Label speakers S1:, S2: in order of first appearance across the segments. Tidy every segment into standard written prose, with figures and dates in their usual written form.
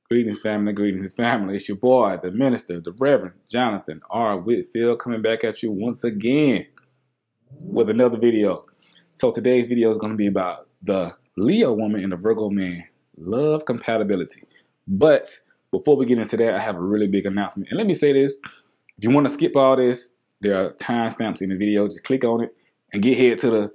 S1: Greetings, family. It's your boy, the minister, the Reverend Jonathan R. Whitfield, coming back at you once again with another video. So today's video is going to be about the Leo woman and the Virgo man, love compatibility. But before we get into that, I have a really big announcement. And let me say this, if you want to skip all this, there are timestamps in the video. Just click on it and get to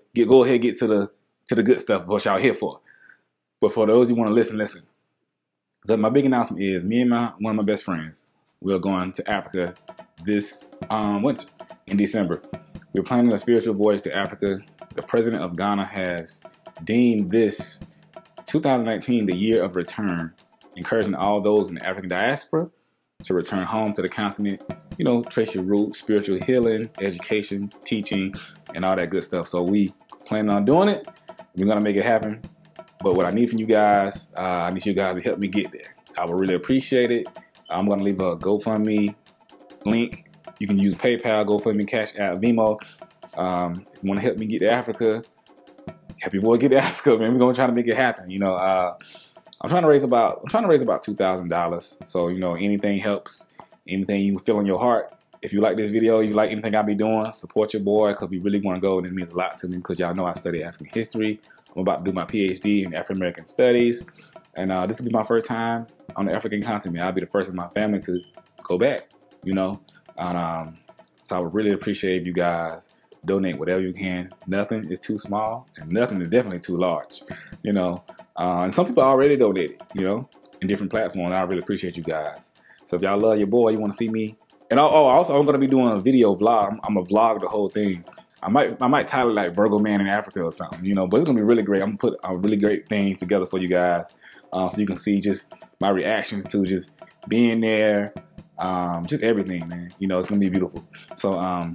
S1: the good stuff, what y'all here for. But for those who want to listen. So my big announcement is me and one of my best friends, we're going to Africa this winter in December. We're planning a spiritual voyage to Africa. The president of Ghana has deemed this 2019 the year of return, encouraging all those in the African diaspora to return home to the continent, you know, trace your roots, spiritual healing, education, teaching, and all that good stuff. So we plan on doing it. We're going to make it happen. But what I need from you guys, I need you guys to help me get there. I would really appreciate it. I'm going to leave a GoFundMe link. You can use PayPal, GoFundMe, Cash App, Venmo. If you want to help me get to Africa, help your boy get to Africa, man. We're going to try to make it happen. You know, I'm trying to raise about $2,000. So, you know, anything helps, anything you feel in your heart. If you like this video, you like anything I be doing, support your boy, because we really want to go, and it means a lot to me because y'all know I study African history. I'm about to do my PhD in African American studies, and this will be my first time on the African continent. I'll be the first in my family to go back, you know. And so I would really appreciate if you guys donate whatever you can. Nothing is too small, and nothing is definitely too large, you know. And some people already donated, you know, in different platforms. I really appreciate you guys. So if y'all love your boy, you want to see me. And also, I'm gonna be doing a video vlog. I'm gonna vlog the whole thing. I might title it like Virgo Man in Africa or something, you know. But it's gonna be really great. I'm gonna put a really great thing together for you guys, so you can see just my reactions to just being there, just everything, man. You know, it's gonna be beautiful. So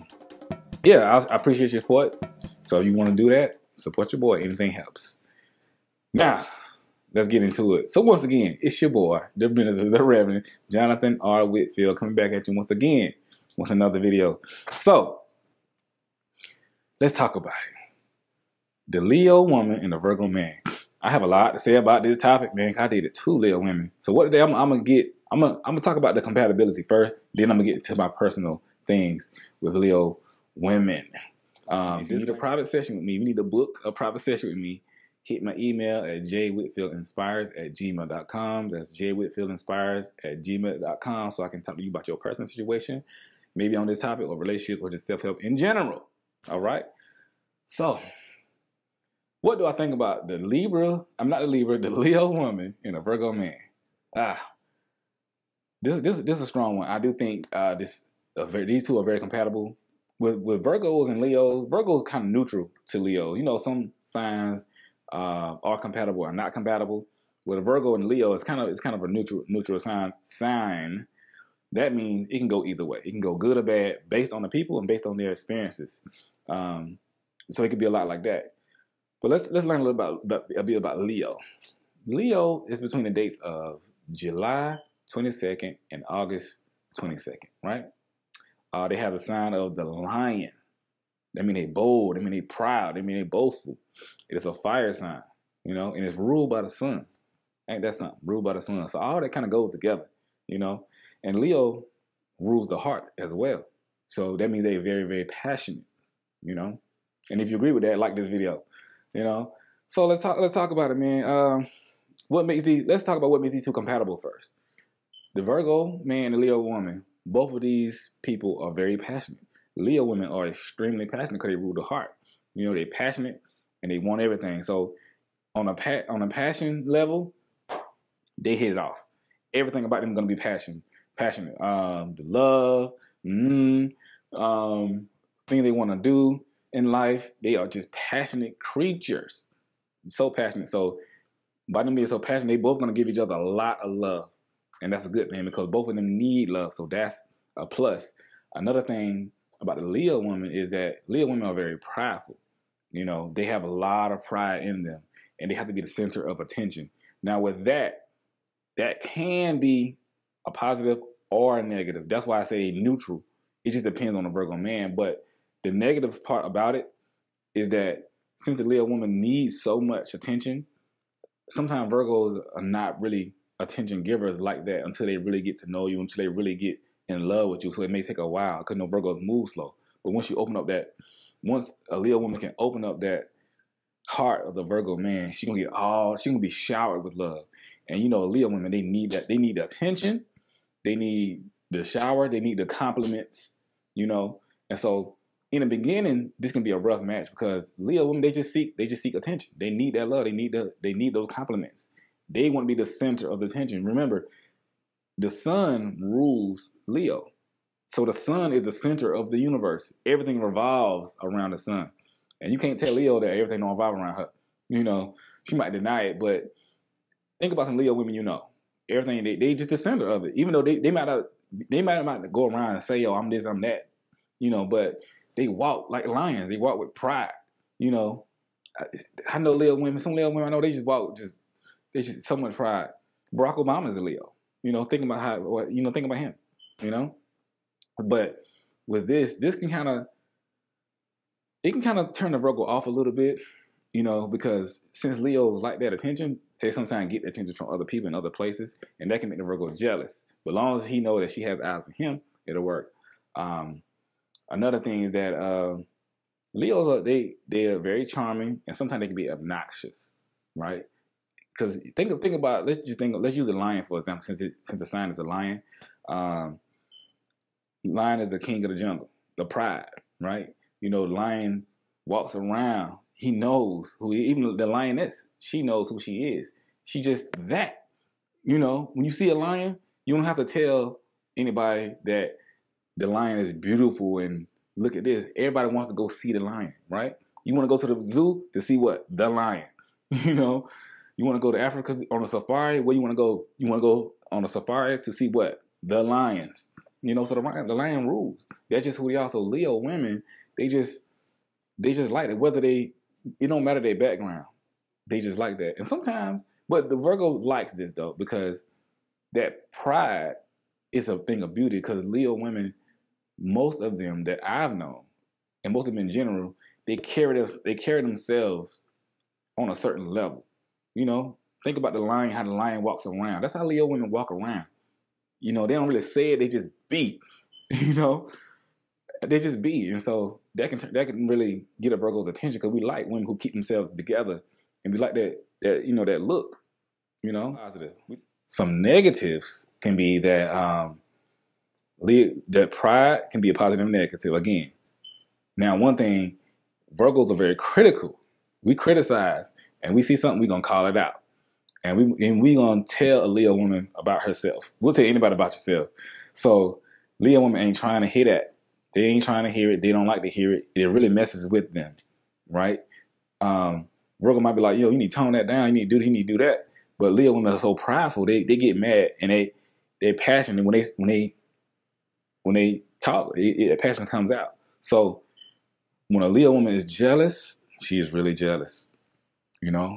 S1: yeah, I appreciate your support. So if you want to do that, support your boy. Anything helps. Now, let's get into it. So once again, it's your boy, the minister, the Reverend Jonathan R. Whitfield, coming back at you once again with another video. So let's talk about it. The Leo woman and the Virgo man. I have a lot to say about this topic, man. I dated 2 Leo women. So what today I'm gonna talk about the compatibility first. Then I'm gonna get to my personal things with Leo women. If you need a private session with me, you need to book a private session with me, hit my email at jwhitfieldinspires@gmail.com. That's jwhitfieldinspires@gmail.com, so I can talk to you about your personal situation, maybe on this topic or relationship or just self-help in general. All right. So what do I think about the Leo woman and a Virgo man? This is a strong one. I do think these two are very compatible. With Virgos and Leos, Virgos kind of neutral to Leo. You know, some signs are compatible or not compatible. With a Virgo and Leo, it's kind of a neutral sign. That means it can go either way. It can go good or bad based on the people and based on their experiences. So it could be a lot like that. But let's learn a bit about Leo. Leo is between the dates of July 22nd and August 22nd, right? They have the sign of the lion. That mean they bold, they mean they proud, they mean they boastful. It is a fire sign, you know, and it's ruled by the sun. Ain't that something? Ruled by the sun. So all that kind of goes together, you know. And Leo rules the heart as well. So that means they're very, very passionate, you know. And if you agree with that, like this video, you know. So let's talk about it, man. Let's talk about what makes these two compatible first. The Virgo man and the Leo woman, both of these people are very passionate. Leo women are extremely passionate because they rule the heart. You know, they're passionate and they want everything. So on a passion level, they hit it off. Everything about them is going to be passionate. The love, thing they want to do in life. They are just passionate creatures. So passionate. So by them being so passionate, they both going to give each other a lot of love. And that's a good thing because both of them need love. So that's a plus. Another thing about the Leo woman is that Leo women are very prideful. You know, they have a lot of pride in them and they have to be the center of attention. Now with that can be a positive or a negative. That's why I say neutral. It just depends on the Virgo man. But the negative part about it is that since the Leo woman needs so much attention, sometimes Virgos are not really attention givers like that until they really get to know you, until they really get in love with you. So it may take a while because no Virgos move slow. But once you open up that, once a Leo woman can open up that heart of the Virgo man, she's gonna be showered with love. And you know, Leo women, they need that. They need the attention. They need the shower. They need the compliments, you know. And so in the beginning, this can be a rough match because Leo women, they just seek attention. They need that love. They need those compliments. They want to be the center of the attention. Remember, the sun rules Leo. So the sun is the center of the universe. Everything revolves around the sun. And you can't tell Leo that everything don't revolve around her. You know, she might deny it, but think about some Leo women you know. Everything, they just the center of it. Even though they might not go around and say, yo, I'm this, I'm that. You know, but they walk like lions. They walk with pride. You know, I know Leo women, some Leo women I know, they just walk they just so much pride. Barack Obama's a Leo. You know, think about think about him, you know? But with this can kind of turn the Virgo off a little bit, you know, because since Leos like that attention, they sometimes get attention from other people in other places, and that can make the Virgo jealous. But as long as he knows that she has eyes for him, it'll work. Another thing is that Leos they are very charming, and sometimes they can be obnoxious, right? Because think about, let's use a lion for example, since the sign is a lion. Lion is the king of the jungle, the pride, right? You know, the lion walks around. He knows even the lioness, she knows who she is. She just that. You know, when you see a lion, you don't have to tell anybody that the lion is beautiful and look at this. Everybody wants to go see the lion, right? You want to go to the zoo to see what? The lion. You know, you want to go to Africa on a safari. Where you want to go? You want to go on a safari to see what? The lions. You know, so the lion rules. That's just who they are. So Leo women, they just like it. It don't matter their background. They just like that. And sometimes, but the Virgo likes this though, because that pride is a thing of beauty. Because Leo women, most of them that I've known, and most of them in general, they carry themselves on a certain level. You know, think about the lion, how the lion walks around. That's how Leo women walk around. You know, they don't really say it, they just be. You know, they just be. And so that can really get a Virgo's attention, because we like women who keep themselves together, and we like that you know, that look. You know, positive. Some negatives can be that that pride can be a positive and negative again. Now, one thing, Virgos are very critical. We criticize, and we see something, we're gonna call it out. And we gonna tell a Leo woman about herself. We'll tell anybody about yourself. So Leo women ain't trying to hear that. They ain't trying to hear it. They don't like to hear it. It really messes with them, right? Virgo might be like, yo, you need to tone that down. You need to do that. But Leo women are so prideful. They get mad, and they're passionate. When they talk, passion comes out. So when a Leo woman is jealous, she is really jealous. You know.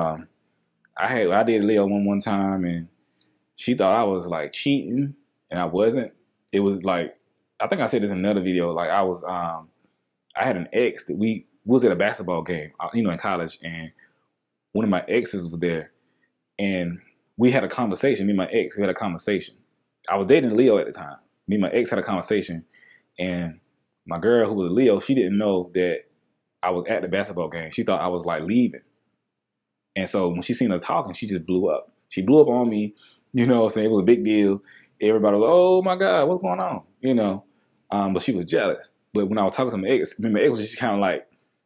S1: I did Leo one time, and she thought I was like cheating, and I wasn't. It was like, I think I said this in another video. Like I had an ex that we was at a basketball game, you know, in college, and one of my exes was there, and we had a conversation. Me and my ex, we had a conversation. I was dating Leo at the time. Me and my ex had a conversation, and my girl, who was a Leo, she didn't know that I was at the basketball game. She thought I was like leaving. And so when she seen us talking, she just blew up. She blew up on me, you know, saying it was a big deal. Everybody was like, oh my God, what's going on? You know, but she was jealous. But when I was talking to my ex was just kind of like,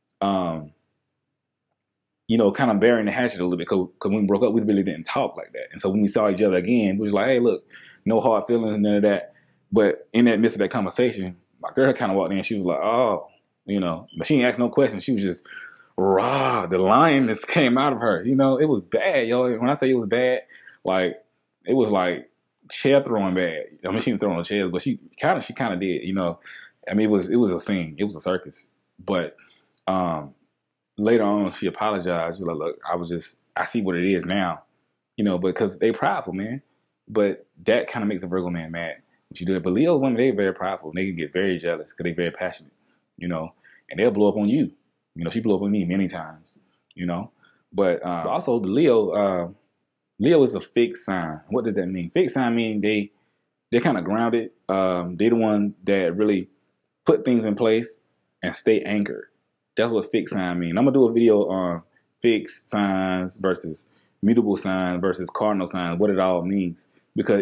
S1: you know, kind of burying the hatchet a little bit, because when we broke up, we really didn't talk like that. And so when we saw each other again, we was like, hey, look, no hard feelings, none of that. But in that midst of that conversation, my girl kind of walked in. She was like, oh, you know, but she didn't ask no questions. She was just, rah, the lioness came out of her. You know, it was bad, yo. When I say it was bad, like, it was like chair throwing bad. I mean, she didn't throw no chairs, but she kind of did, you know. I mean, it was a scene. It was a circus. But later on, she apologized. She was like, look, I see what it is now, you know, because they prideful, man. But that kind of makes a Virgo man mad when you do it. But Leo women, they're very prideful. They can get very jealous because they're very passionate, you know, and they'll blow up on you. You know, she blew up on me many times, you know. But also the Leo, Leo is a fixed sign. What does that mean? Fixed sign mean they're kind of grounded. They're the one that really put things in place and stay anchored. That's what fixed sign mean. I'm gonna do a video on fixed signs versus mutable signs versus cardinal signs, what it all means, because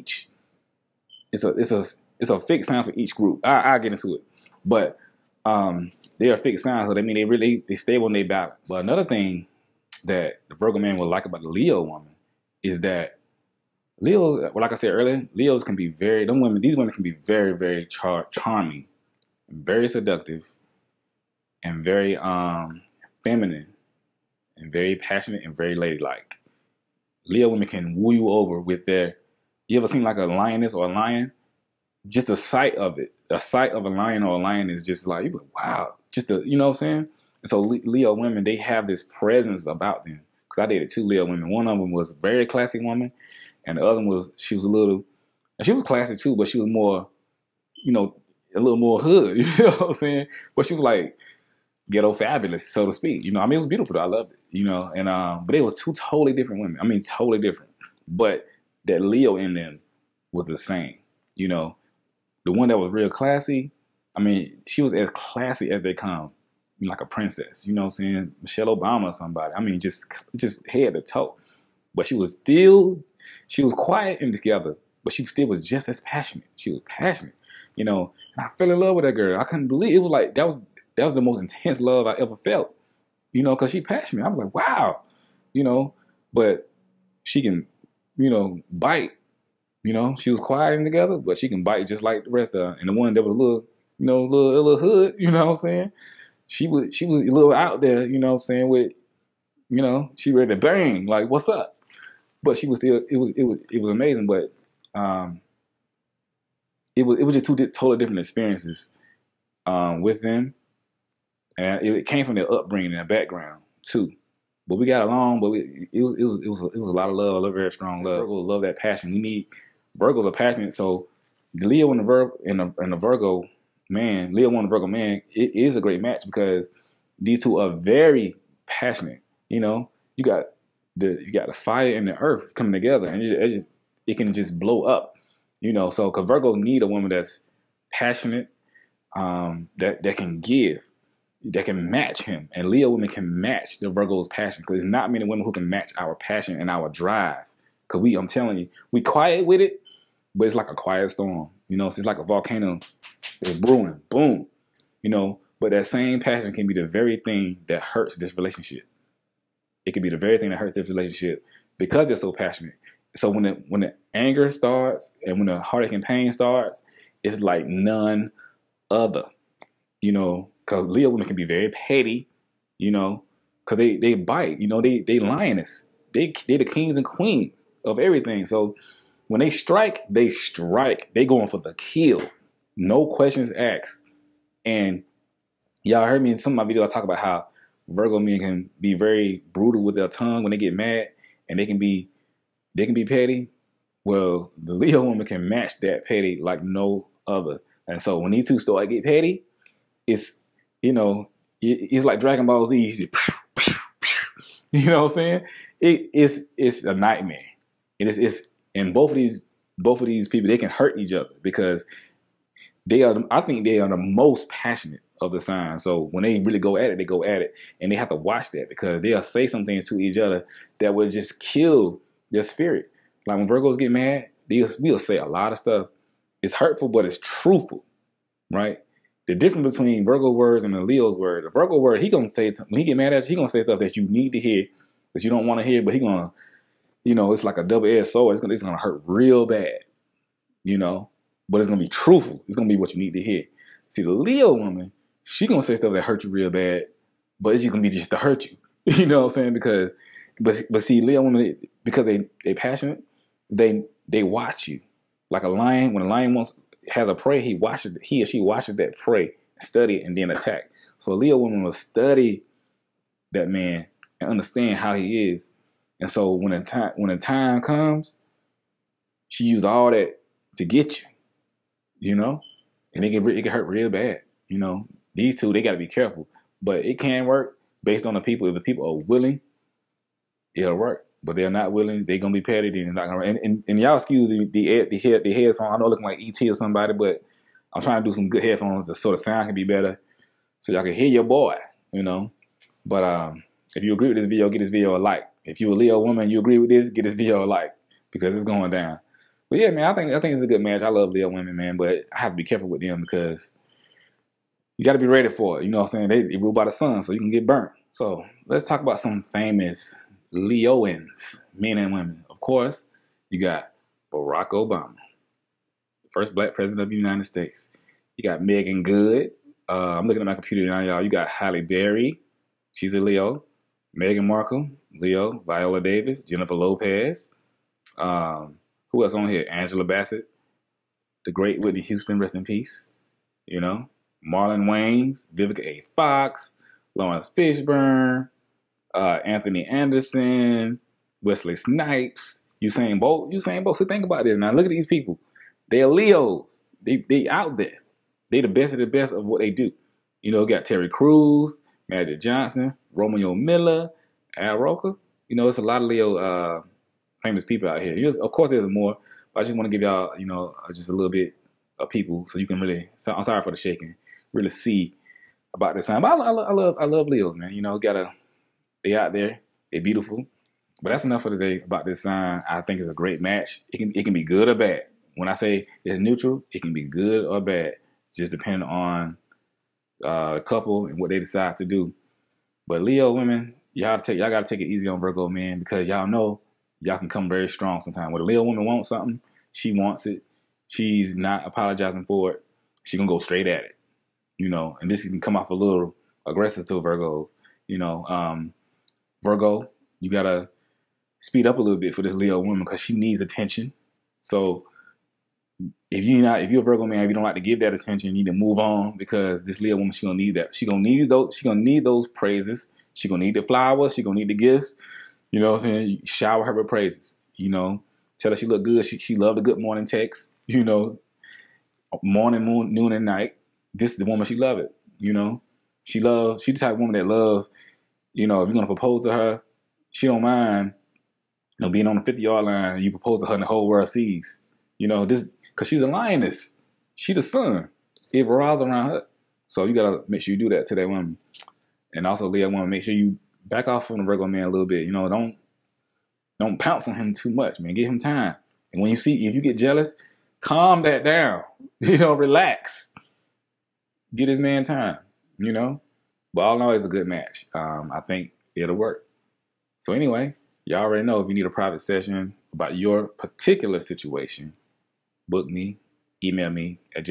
S1: it's a fixed sign for each group. I'll get into it, but they are fixed signs, so that mean they stay on their balance. But another thing that the Virgo man will like about the Leo woman is that Leos, well, like I said earlier, Leos can be these women can be very, very charming, very seductive, and very feminine, and very passionate and very ladylike. Leo women can woo you over with you ever seen like a lioness or a lion? Just the sight of it, a sight of a lion or a lion is just like, you go, wow, you know what I'm saying? And so Leo women, they have this presence about them. Because I dated 2 Leo women. One of them was a very classy woman, and the other one was, she was classy too, but she was more, a little more hood, you know what I'm saying? But she was like ghetto fabulous, so to speak. It was beautiful though. I loved it, and but it was 2 totally different women. I mean, totally different. But that Leo in them was the same, The one that was real classy, I mean, she was as classy as they come, like a princess, you know what I'm saying? Michelle Obama or somebody. I mean, just head to toe. But she was quiet and together, but she still was just as passionate. She was passionate, and I fell in love with that girl. I couldn't believe it. Was like, that was the most intense love I ever felt, because she's passionate. I was like, wow, but she can, bite. She was quiet and together, but she can bite just like the rest of her. And the one that was a little hood, you know what I'm saying? She was a little out there, you know what I'm saying, with, she ready to bang, like, what's up? But she was still, it was amazing, but it was just 2 totally different experiences with them. And it came from their upbringing and their background too. But we got along, but it was a lot of love, a very strong love. Virgos love that passion. Virgos are passionate, so the Leo and the Virgo man, Leo and the Virgo man, it is a great match because these 2 are very passionate. You got the fire and the earth coming together, and it can just blow up. So because Virgos need a woman that's passionate, that can give, that can match him, and Leo women can match the Virgo's passion, because there's not many women who can match our passion and our drive. Because I'm telling you, we quiet with it, but it's like a quiet storm. So it's like a volcano. It's brewing, boom. But that same passion can be the very thing that hurts this relationship. It can be the very thing that hurts this relationship because they're so passionate. So when the anger starts and when the heartache and pain starts, it's like none other. Because Leo women can be very petty, because they bite, they lioness. They the kings and queens of everything. So when they strike, they going for the kill. No questions asked. And y'all heard me in some of my videos, I talk about how Virgo men can be very brutal with their tongue when they get mad, and they can be petty. Well, the Leo woman can match that petty like no other. And so when these 2 start to get petty, it's, it's like Dragon Ball Z. You know what I'm saying? It's a nightmare. It's and both of these people, they can hurt each other because I think they are the most passionate of the signs. So when they really go at it, they go at it, and they have to watch that because they'll say some things to each other that will just kill their spirit. Like when Virgos get mad, we'll say a lot of stuff. It's hurtful, but it's truthful, right? The difference between Virgo words and the Leo's word. The Virgo word, when he get mad at you, he gonna say stuff that you need to hear, that you don't want to hear, but he gonna, it's like a double-edged sword. It's gonna hurt real bad, but it's gonna be truthful. It's gonna be what you need to hear. See, the Leo woman, she gonna say stuff that hurt you real bad, but it's just gonna be just to hurt you. You know what I'm saying? But see, Leo women, because they passionate, they watch you like a lion. When a lion has a prey, he or she watches that prey, study it, and then attack. So a Leo woman will study that man and understand how he is. And so when the time comes, she use all that to get you, and it can hurt real bad. These 2, they got to be careful, but it can work based on the people. If the people are willing, it'll work. but they're not willing. They're gonna be petty. They're not gonna. And y'all excuse the headphones. I know looking like ET or somebody, but I'm trying to do some good headphones so the sound can be better, so y'all can hear your boy. You know. But if you agree with this video, get this video a like. If you're a Leo woman, you agree with this, get this video a like because it's going down. But yeah, man, I think it's a good match. I love Leo women, man, but I have to be careful with them because you got to be ready for it. You know what I'm saying? They rule by the sun, so you can get burnt. So let's talk about some famous Leoans, men and women. Of course, you got Barack Obama, first black president of the United States. You got Megan Good. I'm looking at my computer now, y'all. You got Halle Berry. She's a Leo. Meghan Markle, Leo. Viola Davis, Jennifer Lopez. Who else on here? Angela Bassett. The great Whitney Houston, rest in peace. You know. Marlon Wayans, Vivica A. Fox, Lawrence Fishburne, Anthony Anderson, Wesley Snipes, Usain Bolt. So think about this. Now look at these people. They're Leos. They out there. They the best of the best of what they do. You know, got Terry Crews, Magic Johnson, Romeo Miller, Al Roker. You know, it's a lot of Leo famous people out here. Of course, there's more, but I just want to give y'all, you know, just a little bit of people so you can really. So I'm sorry for the shaking. Really see about this sign. But I love Leos, man. You know, they out there. They're beautiful. But that's enough for today about this sign. I think it's a great match. It can be good or bad. When I say it's neutral, it can be good or bad, just depending on the couple and what they decide to do. But Leo women, y'all gotta take it easy on Virgo men because y'all know y'all can come very strong sometimes. When a Leo woman wants something, she wants it. She's not apologizing for it. She gonna go straight at it. You know, and this can come off a little aggressive to Virgo. You know, Virgo, you gotta speed up a little bit for this Leo woman because she needs attention. So if you're a Virgo man, if you don't like to give that attention, you need to move on because this Leo woman, she gonna need that. She gonna need those praises. She gonna need the flowers. She gonna need the gifts. You know what I'm saying? You shower her with praises. You know, tell her she look good. She love the good morning text. You know, morning, noon, and night. This is the woman she love it. You know, she the type of woman that loves. You know, if you're gonna propose to her, she don't mind. You know, being on the 50-yard line, and you propose to her and the whole world sees. You know, this because she's a lioness. She the sun. It revolves around her. So you gotta make sure you do that to that woman. And also, Leo, want to make sure you back off from the Virgo man a little bit. You know, don't pounce on him too much, man. Give him time. And when if you get jealous, calm that down. You know, relax. Get his man time. You know, but all in all, it's a good match. I think it'll work. So anyway, y'all already know if you need a private session about your particular situation, book me, email me at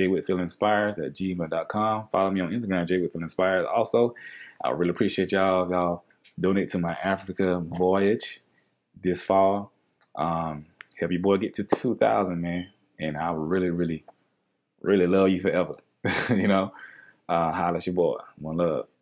S1: jwhitfieldinspires@gmail.com. Follow me on Instagram, jwhitfieldinspires. Also, I really appreciate y'all donate to my Africa voyage this fall. Help your boy get to 2,000, man. And I will really, really, really love you forever. You know, holla at your boy. One love.